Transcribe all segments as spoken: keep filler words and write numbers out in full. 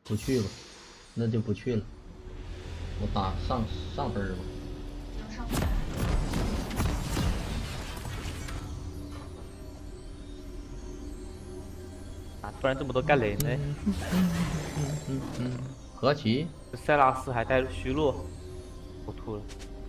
不去吧，那就不去了。我打上上分吧。 能上分。 啊！突然这么多盖雷呢？ 嗯嗯嗯，何其？ 这塞拉斯还带虚弱，我吐了。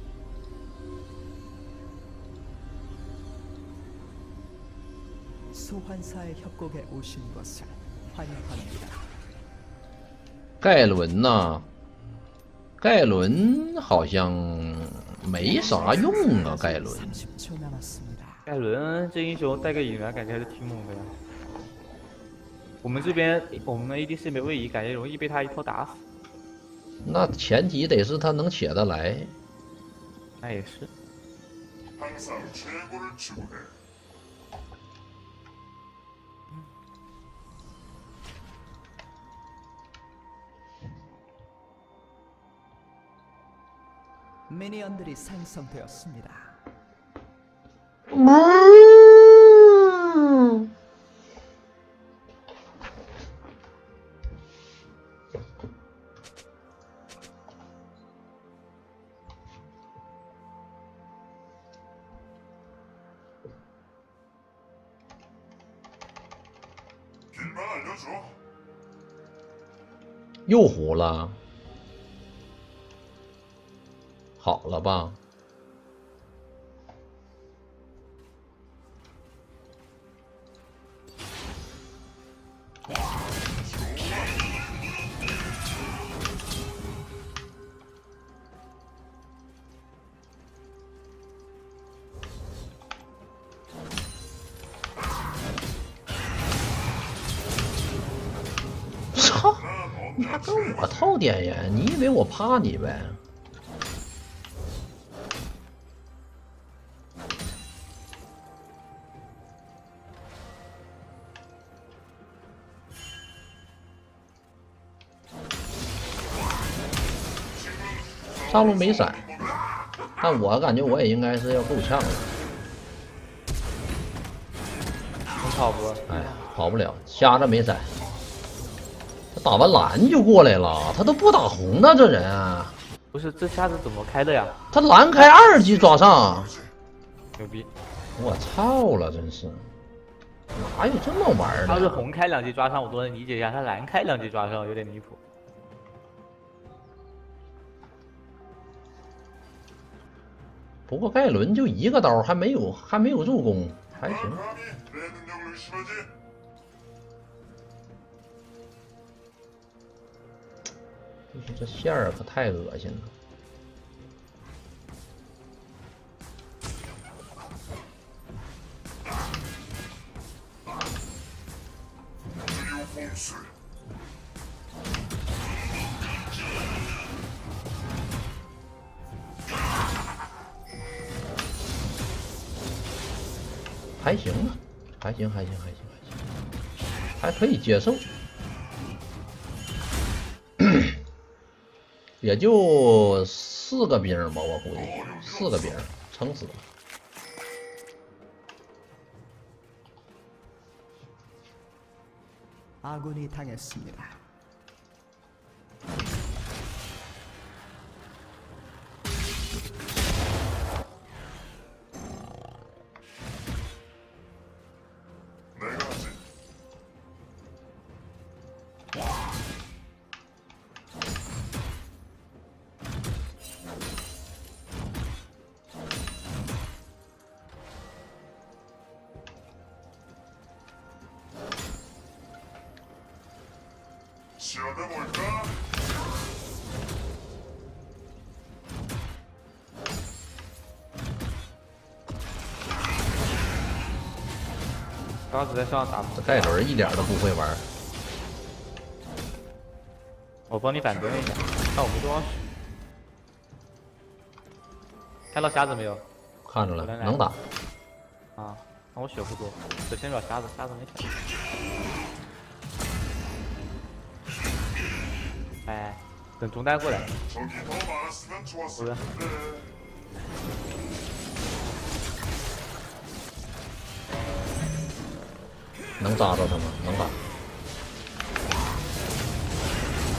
소환사의 협곡에 오신 것을 환영합니다. 盖伦呐，盖伦好像没啥用啊，盖伦。 삼십 초 남았습니다. 盖伦这英雄带个引援，感觉还是挺猛的呀。我们这边我们 A D C 没位移，感觉容易被他一头打死。 那前提得是他能起得来。 那也是。 미니언들이 생성되었습니다. 음又糊了，好了吧？操！你还跟我套点烟？你以为我怕你呗？ 上路没闪，但我感觉我也应该是要够呛的。 能跑不？ 哎，跑不了，瞎着没闪。他打完蓝就过来了，他都不打红呢，这人啊！ 不是，这下子怎么开的呀？ 他蓝开二级抓上， 牛逼！ 我操了，真是，哪有这么玩的？ 他是红开两级抓伤，我都能理解一下，他蓝开两级抓伤有点离谱。 不过盖伦就一个刀，还没有还没有助攻，还行。就是这线儿可太恶心了。还行吧，还行，还行，还行，还行，还可以接受，也就四个兵吧，我估计四个兵撑死。 아군이 당했습니다. 시험해볼까? 刚刚只在上打， 这盖伦一点都不会玩。 我帮你反蹲一下，看我没多少血。看到瞎子没有？ 看着了，能打。 啊，那我血不多，得先找瞎子，瞎子没血。哎，等中单过来。过来。 能扎着他吗？能打。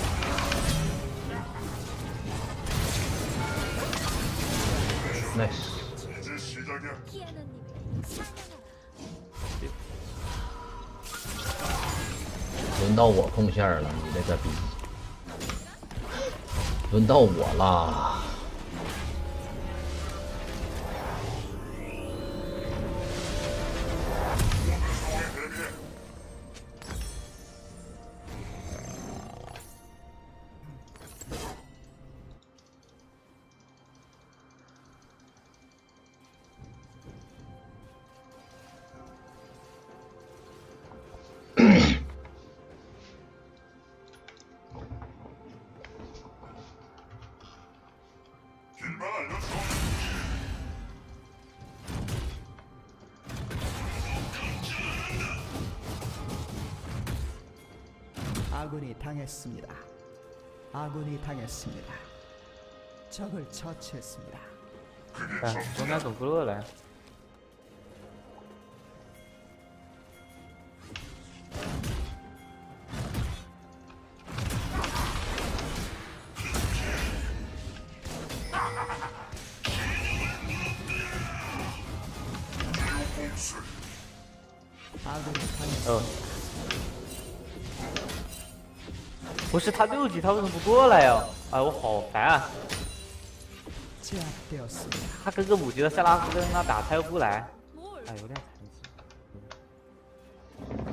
轮到我控线了，你这个逼！轮到我啦！ 아군이 당했습니다. 아군이 당했습니다. 적을 처치했습니다. 哎，中间走不热了。 哦，不是他六级，他为什么不过来呀？哎，我好烦啊！ 제압되었습니다. 他跟个五级的塞拉斯跟他打，他又不来，哎，有点残疾。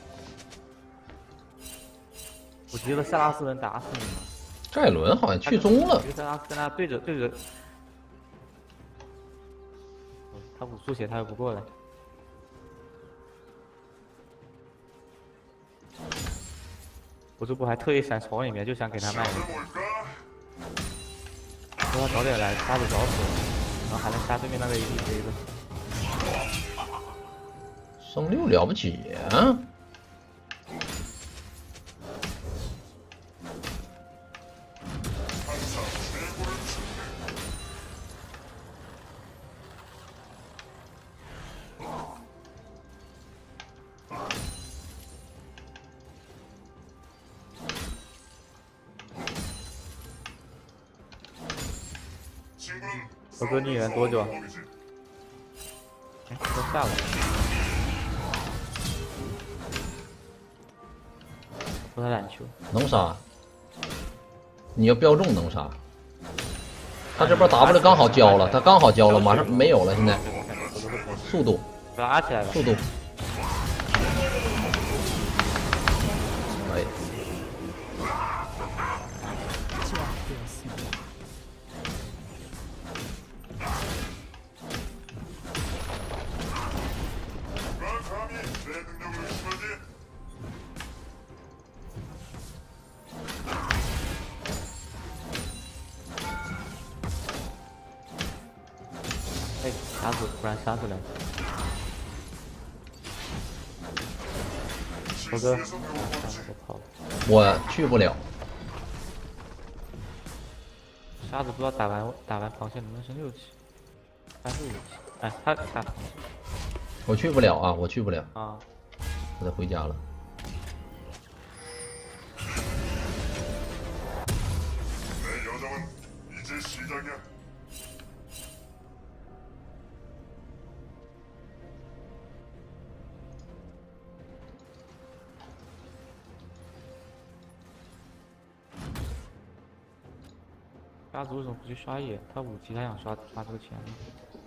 五级的塞拉斯能打死你吗？ 盖伦好像去中了。 这个塞拉斯跟他对着对着，他五速血他又不过来。 我这不还特意闪草里面，就想给他卖了，说他早点来，杀就早死了，然后还能杀对面那个 A D C 的。 升六了不起啊！ 我哥逆援多久啊？哎，都下了。我他冉求。 能杀？你要标中能杀。他这边 W 刚好交了，他刚好交了，马上没有了，现在。速度。 拉起来了。 速度。哎。 哎，杀死，不然杀出来。猴哥， 我去不了。 沙子不知道打完打完螃蟹能不能升六级，还是五级？哎，他他， 我去不了啊，我去不了啊， 我得回家了。 沙子为什么不去刷野？他五级他想刷刷这个钱呢？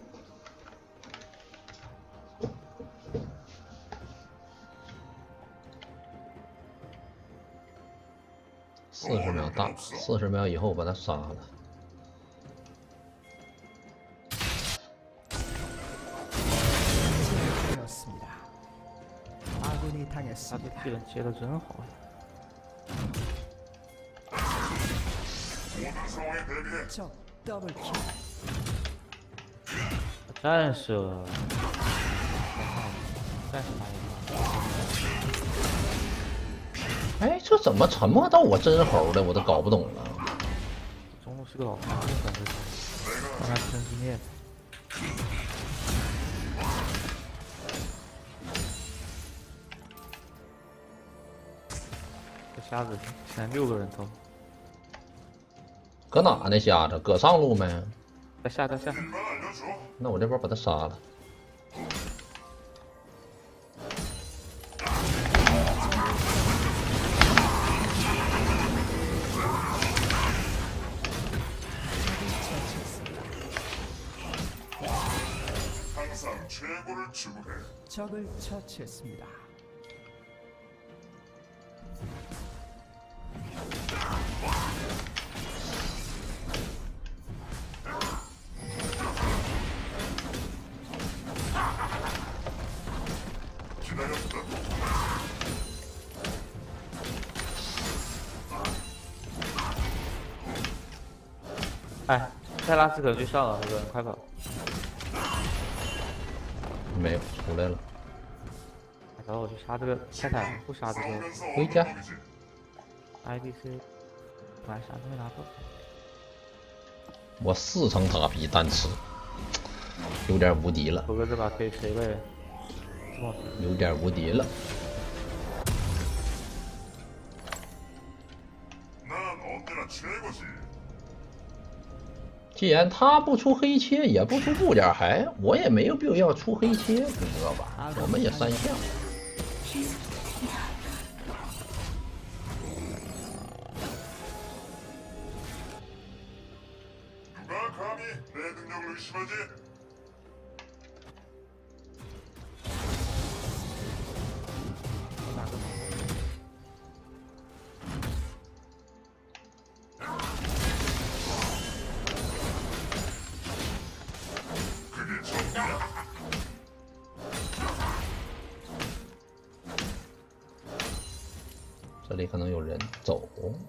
四十秒大，四十秒以后把他杀了。 他的技能接的真好呀！战士，战士打哎，这怎么沉默到我真猴的，我都搞不懂了。 中路是个老大，这感觉让他真经验。 瞎子现在六个人头， 搁哪呢？瞎子搁上路没？ 在下在下。 那我这边把他杀了。 적을 처치했습니다. 哎，泰拉斯可能去上了，这个人快跑！ 没有出来了， 然后我去杀这个泰坦，不杀这个回家。 I D C， 我还啥都没拿到。 我四层塔皮单吃，有点无敌了， 狗哥这把可以谁呗？哇， 有点无敌了。 既然他不出黑切，也不出布点骸，我也没有必要出黑切，你知道吧？我们也三项。这里可能有人走。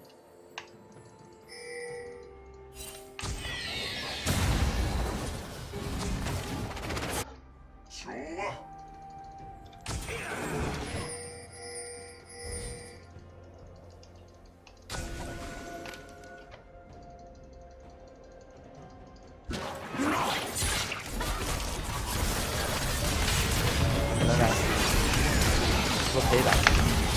来来，我可以打。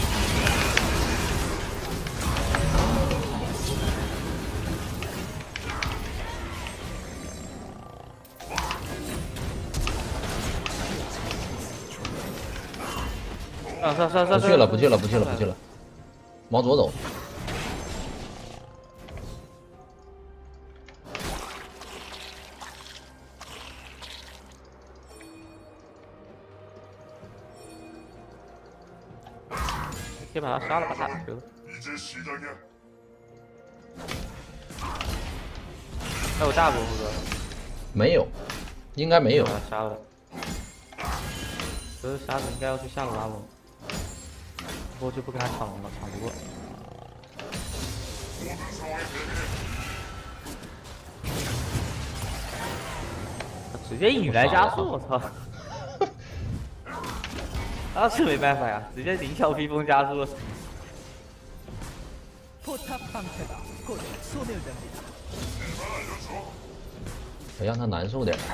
啊，上上上！ 不去了，不去了，不去了，不去了，往左走。 先把他杀了，把他得了。还有大不哥？ 没有，应该没有。 把他杀了。这杀子应该要去下路拉龙。 我就不跟他抢龙了，抢不过。直接引来加速，我操！啊，是没办法呀，直接零小披风加速。 得让他难受点。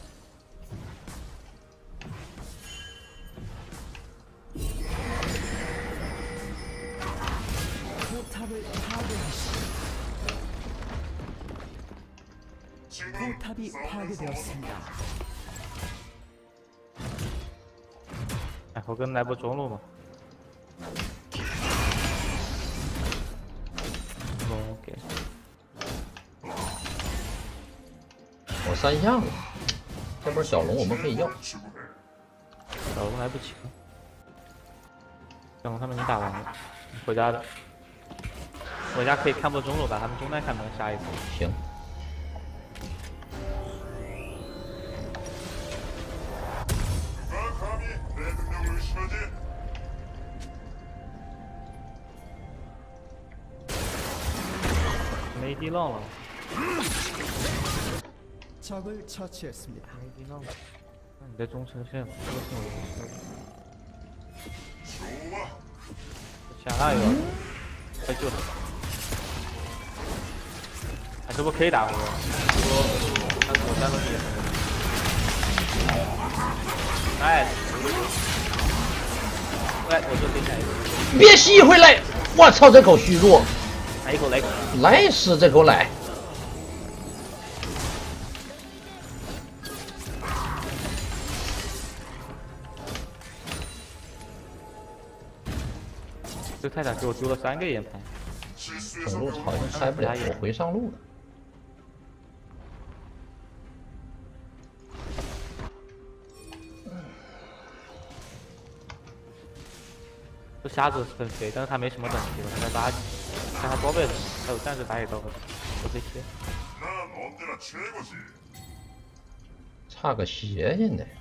포탑이 파괴되었습니다. 哎，我跟来波中路嘛。OK。 我三项了，这波小龙我们可以要。 小龙来不及了，小龙他们已经打完了，回家的。回家可以看波中路，把他们中单看能杀一次。 行。 没地浪了。 적을 처치했습니다. 没地浪了。那你在中车线，中车线我就下那一个，快救他！哎，这波可以打回来，这波但是我战斗力也很。哎，来，我就给你来一个。 别吸回来！我操，这口虚弱。 来一口，来一口， 来死这口奶！ 这泰坦给我丢了三个眼盘， 中路好像开不了，我回上路了。 这瞎子很废，但是他没什么等级了，他才八级，看他装备了，还有战士打野刀，就这些。 差个鞋现在。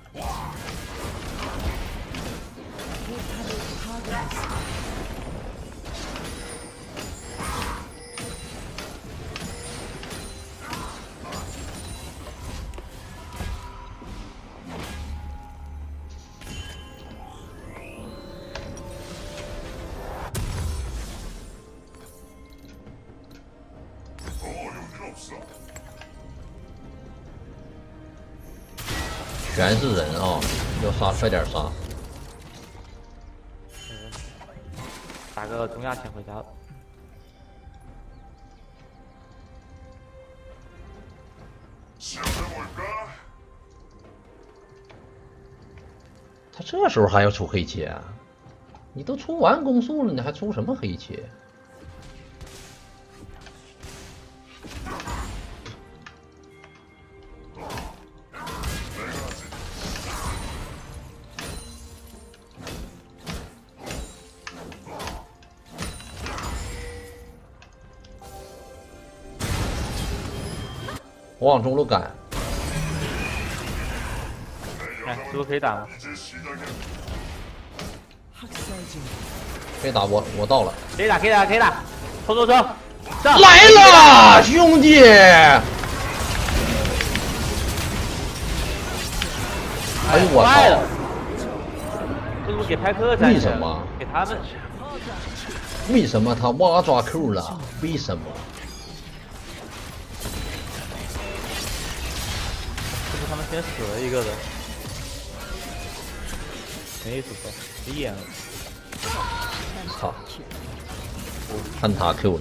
全是人啊、哦！要杀快点杀！ 嗯，打个中亚先回家了。 他这时候还要出黑切啊？你都出完攻速了，你还出什么黑切？我往中路赶。 哎，师傅可以打吗？ 可以打我，我到了。 可以打，可以打，可以打！冲冲冲！上！ 来了，兄弟！哎呦我操！ 这是不是给派克在？ 为什么？ 给他们？ 为什么他挖抓 Q 了？为什么？ 是不是他们先死了一个的？没意思的，没眼了。 操！喷他 Q 了，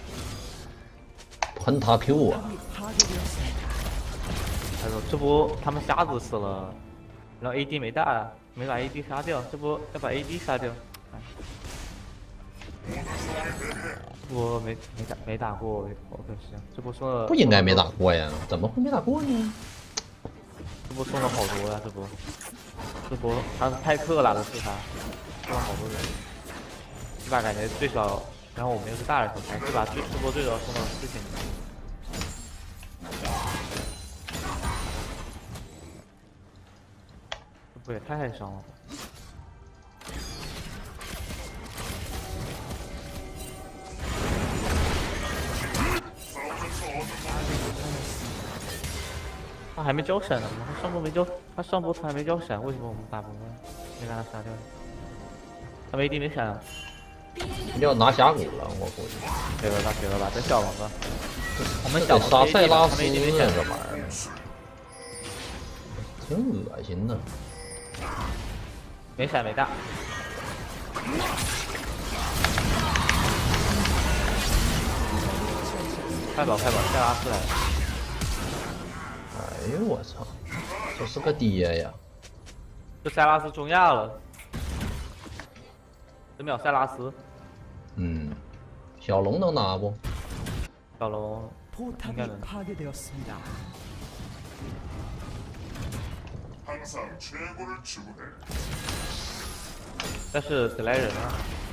喷他 Q 啊！ 他说这不他们瞎子死了，然后 A D 没打，没把 A D 杀掉，这不要把 A D 杀掉。我没没打没打过，好可惜啊！这波送了不应该没打过呀？怎么会没打过呢？ 这波送了好多呀！这波，这波他是派克拉的是他，送了好多人，这把感觉最少，然后我们又是大人头牌，这把最这波最少送了四千级。这波也太伤了。他还没交闪呢，他上波没交，他上波他还没交闪，为什么我们打不过？没把他杀掉？他没 A D 没闪， 要拿峡谷了，我估计。 给了吧，给了吧，这小王子，我们得小杀塞拉斯他没 A D 没闪这玩意儿，挺恶心的。 没闪没大。快跑快跑，塞拉斯来了！ 哎呦我操，这是个爹呀！ 这塞拉斯中亚了，这秒塞拉斯， 嗯，小龙能拿不？ 小龙应该能。 파괴되었습니다. 但是得来人啊！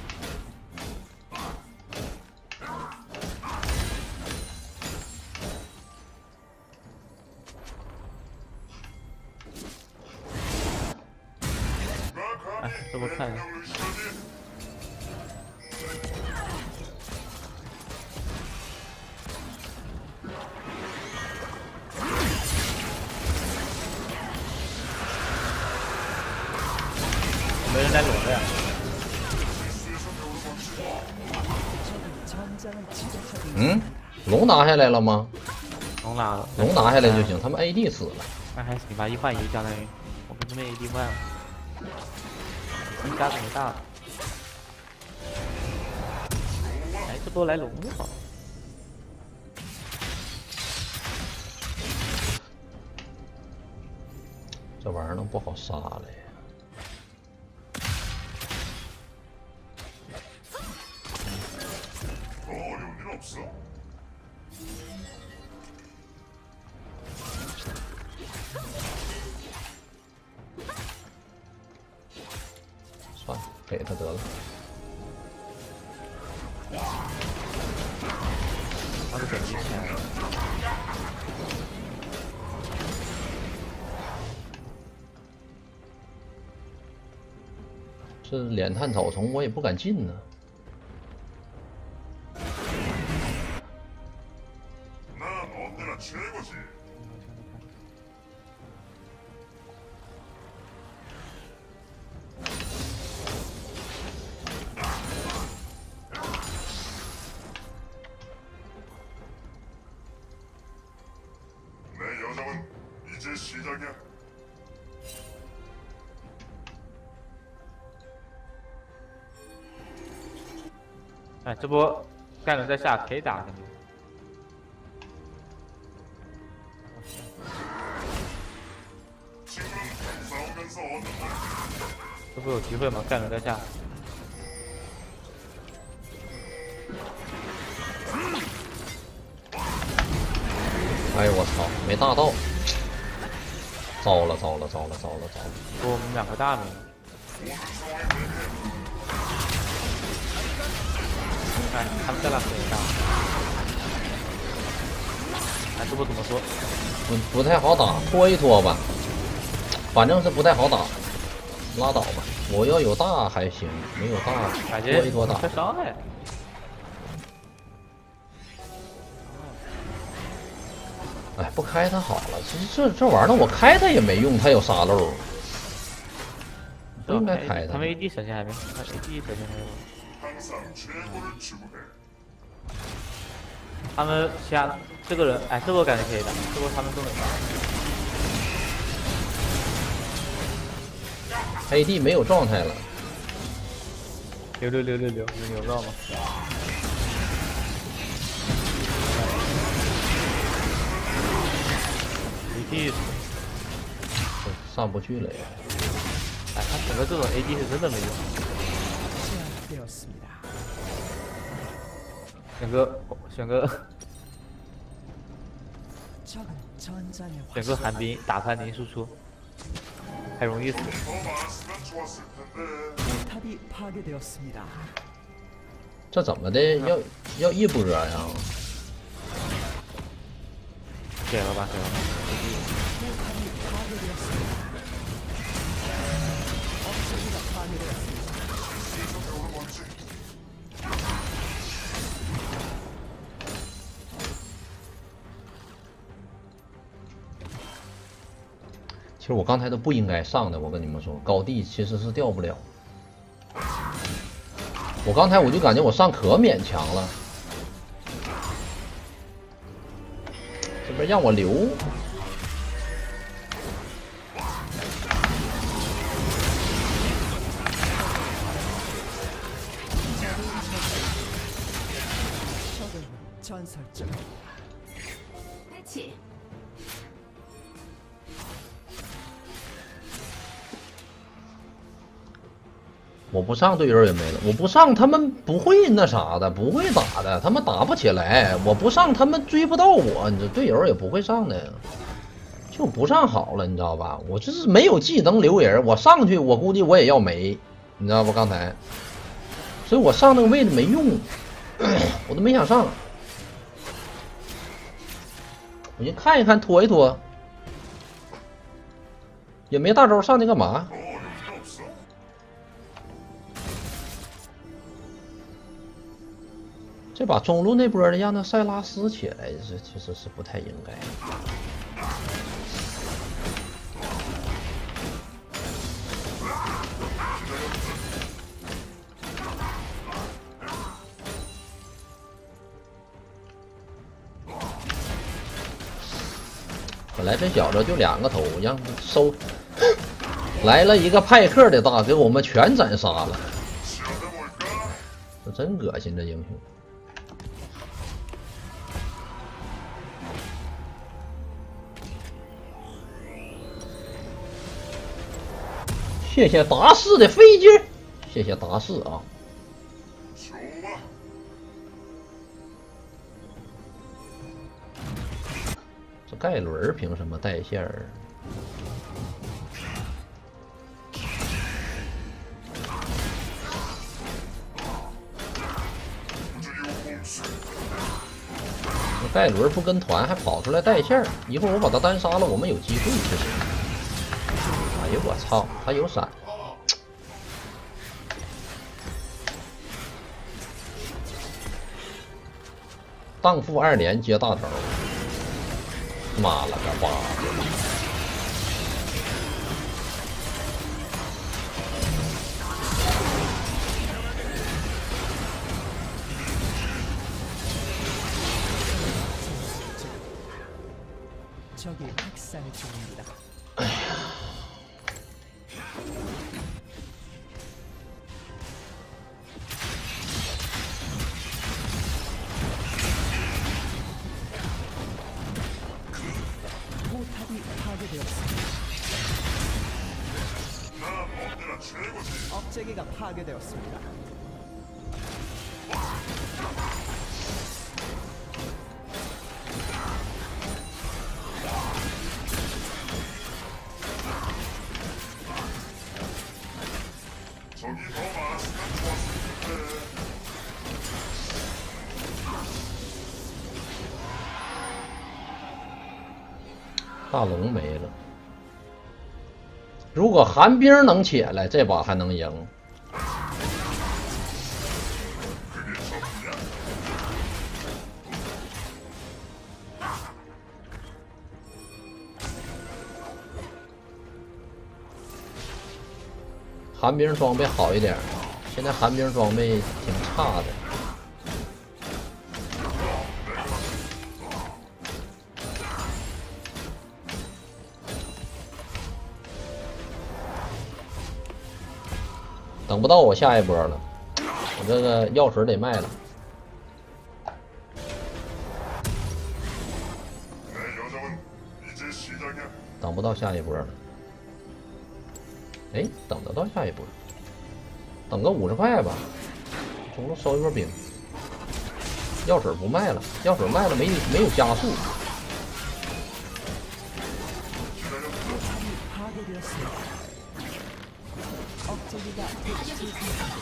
哎，这波看一下。没人来龙了呀！ 嗯，龙拿下来了吗？ 龙拿了， 龙拿下来就行，他们 A D 死了。 那还行吧，一换一相当于，我跟他们 A D 换了，一家子没大。哎，这波来龙了好。 这玩意儿能不好杀了呀？ 算了，给他得了。 他是本金钱。 这脸探草丛我也不敢进呢。 哎，这波盖伦在下可以打，感觉。这波有机会吗？盖伦在下。 哎呦我操，没大到！糟了糟了糟了糟了糟了！ 我们两个大名。哎，他们在那很大。哎，这波怎么说？ 不不太好打，拖一拖吧。反正是不太好打，拉倒吧。我要有大还行，没有大拖一拖打。 太伤害。 哎，不开它好了，这这这玩意儿我开它也没用，它有沙漏。不应该开它。 他们 A D 闪现还没，他 A D 闪现还有。他们下这个人，哎，这波感觉可以打，这波他们都能打。 A D 没有状态了。 溜溜溜溜溜，有牛肉吗？A D 上不去了呀！ 哎，他选择这种 A D 是真的没用。选个选个选个寒冰打翻零输出，还容易死。 这怎么的？要要一波呀？ 给了吧，给了吧。 其实我刚才都不应该上的，我跟你们说，高地其实是掉不了。我刚才我就感觉我上可勉强了，这边让我留。 开启。 我不上队友也没了，我不上他们不会那啥的，不会打的，他们打不起来。我不上他们追不到我，你这队友也不会上的，就不上好了，你知道吧？我这是没有技能留人，我上去我估计我也要没，你知道不？刚才，所以我上那个位置没用，我都没想上，我就看一看拖一拖，也没大招，上去干嘛？这把中路那波的让那塞拉斯起来，这其实是不太应该。本来这小子就两个头，让收来了一个派克的大，给我们全斩杀了，这真恶心，这英雄。谢谢达士的飞机，谢谢达士啊！这盖伦凭什么带线儿？ 盖伦不跟团，还跑出来带线儿。一会儿我把他单杀了，我们有机会就行。哎呦我操，他有闪！荡妇二连接大头，妈了个巴子！ 적이 학살 중입니다. 포탑이 파괴되었습니다. 억제기가 파괴되었습니다. 적이 더 많았으면 좋았을 텐데. 大龙没了。如果寒冰能起来，这把还能赢。寒冰装备好一点，现在寒冰装备挺差的。等不到我下一波了，我这个药水得卖了。等不到下一波了。哎，等得到下一波，等个五十块吧，中路收一波兵。药水不卖了，药水卖了没没有加速。 억제기가 대치했습니다.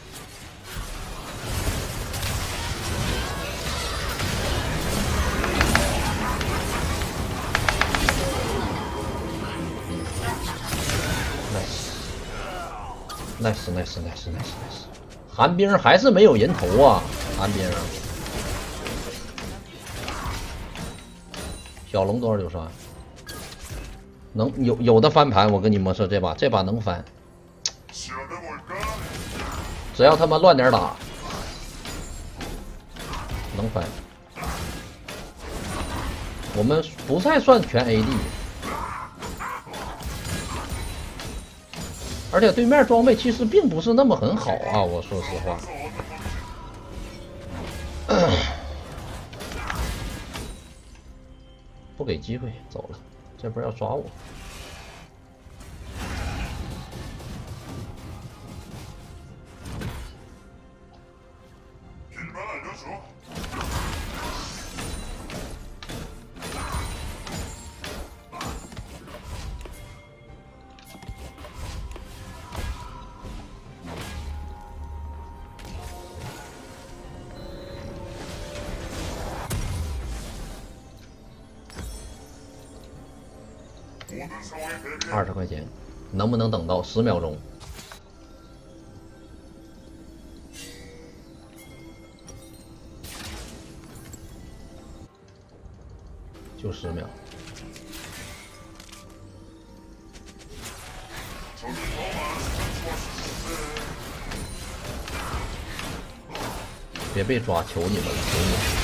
nice nice nice nice nice， 寒冰还是没有人头啊，寒冰。小龙多少流刷？能有有的翻盘，我跟你们说，这把这把能翻。 只要他妈乱点打，能翻。我们不太算全 A D， 而且对面装备其实并不是那么很好啊，我说实话。不给机会，走了，这波要抓我。 二十块钱，能不能等到十秒钟？就十秒。别被抓，求你们了，求你们！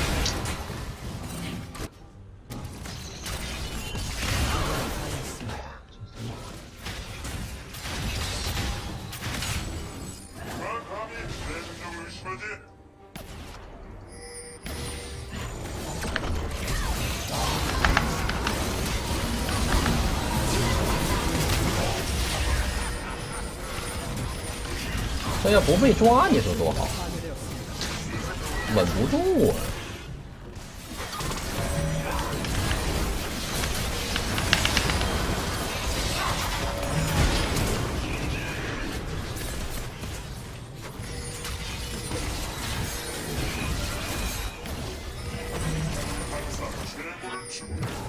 这要不被抓，你说多好，稳不住啊！ 是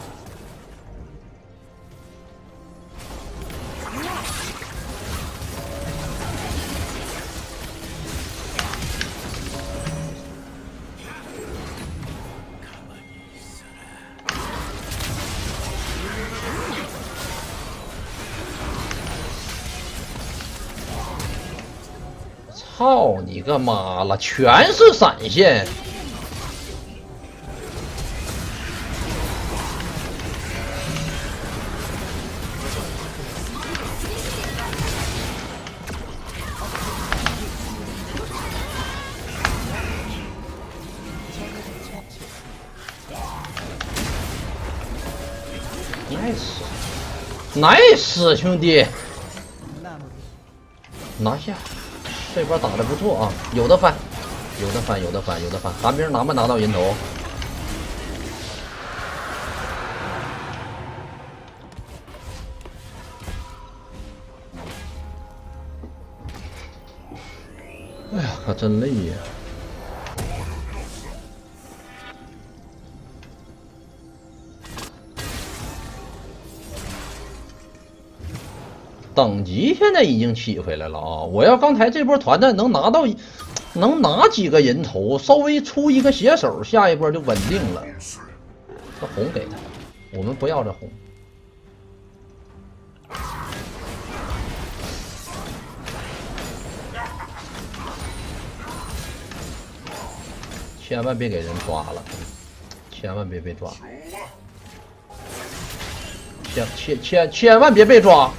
操你个妈了，全是闪现！nice，nice，兄弟，拿下！这波打的不错啊，有的翻，有的翻，有的翻，有的翻。寒冰拿没拿到人头？哎呀，可真累呀！等级现在已经起回来了啊！我要刚才这波团战能拿到，能拿几个人头，稍微出一个血手，下一波就稳定了。这红给他，我们不要这红。千万别给人抓了，千万别被抓，千千千千万别被抓。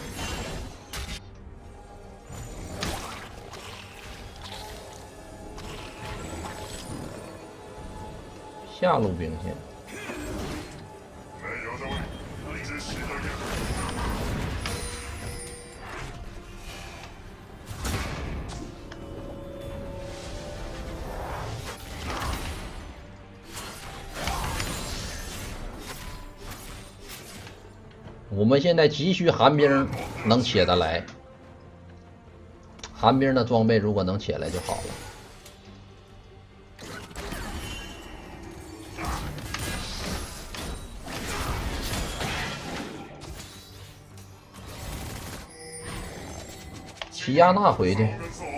下路兵线， 没有的位，一直吸着点。 我们现在急需寒冰能起得来，寒冰的装备如果能起来就好了。齐亚娜回去，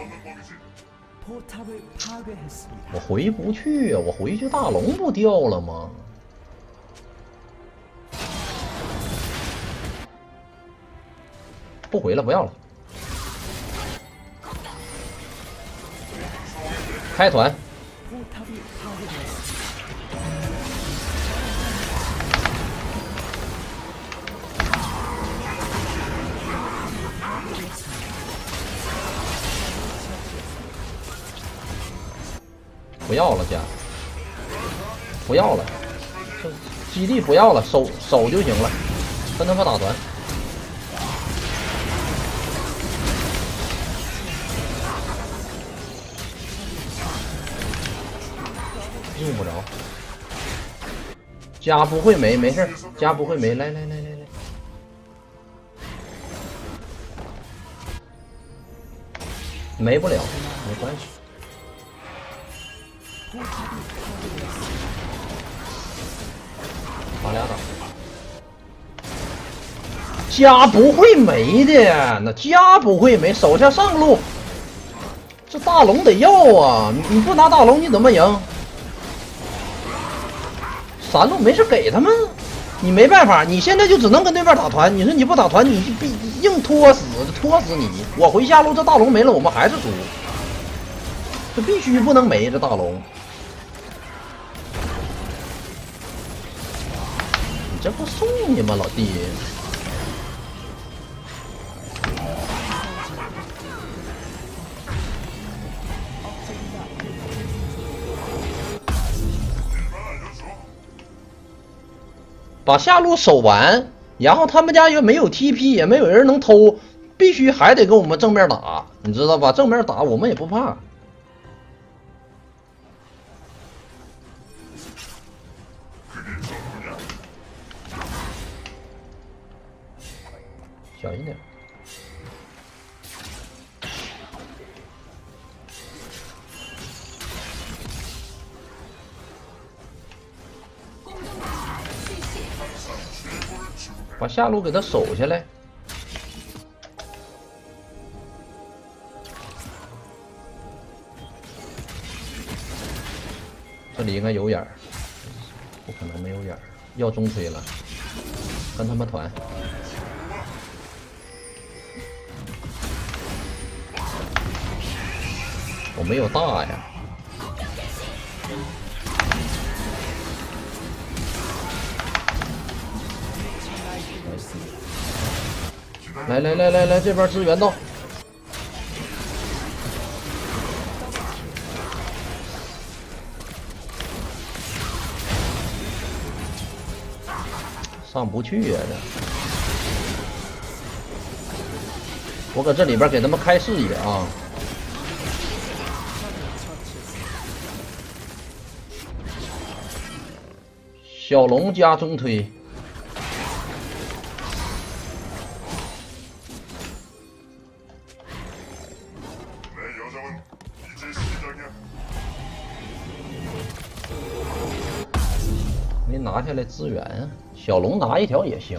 我回不去啊！我回去大龙不掉了吗？不回了，不要了。开团。不要了，家，不要了，这基地不要了，守守就行了，跟他们打团。用不着，家不会没，没事，家不会没，来来来来来，没不了，没关系。打俩打，家不会没的，那家不会没，手下上路，这大龙得要啊！你你不拿大龙你怎么赢？三路没事给他们，你没办法，你现在就只能跟对面打团。你说你不打团，你就必硬拖死，拖死你！我回下路，这大龙没了，我们还是输，这必须不能没这大龙。这不送你吗，老弟？把下路守完，然后他们家又没有 T P， 也没有人能偷，必须还得跟我们正面打，你知道吧？正面打我们也不怕。小心点。 把下路给他守下来。这里应该有眼儿，不可能没有眼儿，要中推了，跟他们团。我没有大呀。 来来来来来，这边支援到。上不去呀、啊！这，我搁这里边给他们开视野啊！小龙加中推。 没拿下来资源啊，小龙拿一条也行。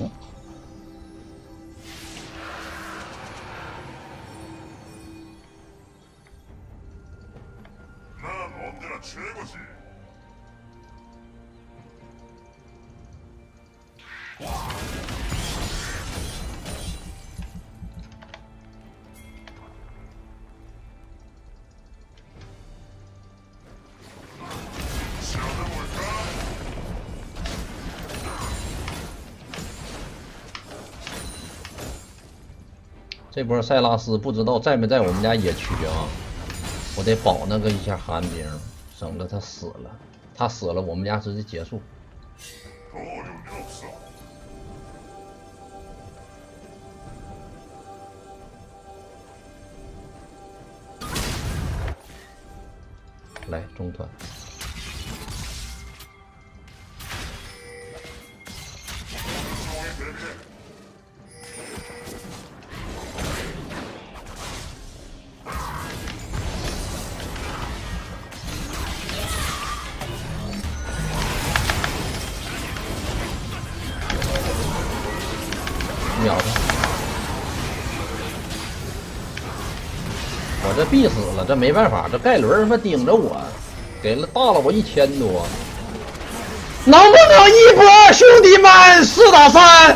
这波塞拉斯不知道在没在我们家野区啊？我得保那个一下寒冰，省得他死了。他死了，我们家直接结束。来中团。 秒他！我这必死了，这没办法，这盖伦他妈顶着我，给了大了我一千多，能不能一波，兄弟们？四打三。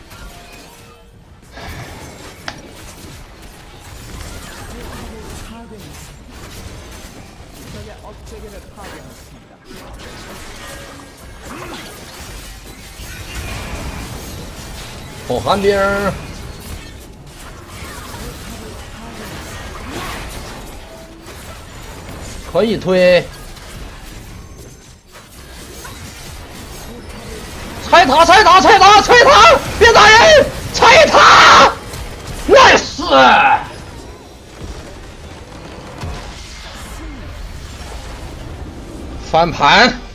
跑寒冰，可以推，拆塔，拆塔，拆塔，拆塔，别打人，拆塔 ，nice， 翻盘。